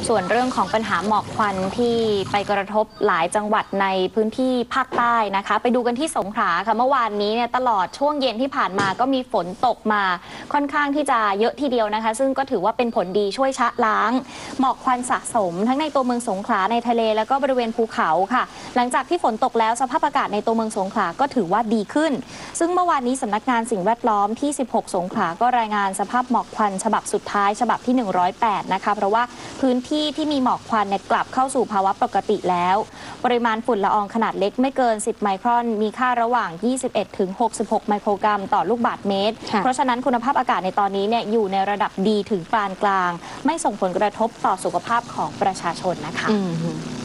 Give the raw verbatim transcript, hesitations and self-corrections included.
ส่วนเรื่องของปัญหาหมอกควันที่ไปกระทบหลายจังหวัดในพื้นที่ภาคใต้นะคะไปดูกันที่สงขลาค่ะเมื่อวานนี้เนี่ยตลอดช่วงเย็นที่ผ่านมาก็มีฝนตกมาค่อนข้างที่จะเยอะทีเดียวนะคะซึ่งก็ถือว่าเป็นผลดีช่วยชะล้างหมอกควันสะสมทั้งในตัวเมืองสงขลาในทะเลแล้วก็บริเวณภูเขาค่ะหลังจากที่ฝนตกแล้วสภาพอากาศในตัวเมืองสงขลาก็ถือว่าดีขึ้นซึ่งเมื่อวานนี้สำนักงานสิ่งแวดล้อมที่สิบหกสงขลาก็รายงานสภาพหมอกควันฉบับสุดท้ายฉบับที่หนึ่งร้อยแปดนะคะเพราะว่าพื้นที่ที่มีหมอกควันเนี่ยกลับเข้าสู่ภาวะปกติแล้วปริมาณฝุ่นละอองขนาดเล็กไม่เกินสิบไมครอนมีค่าระหว่างยี่สิบเอ็ดถึงหกสิบหกไมโครกรัมต่อลูกบาศก์เมตรเพราะฉะนั้นคุณภาพอากาศในตอนนี้เนี่ยอยู่ในระดับดีถึงปานกลางไม่ส่งผลกระทบต่อสุขภาพของประชาชนนะคะ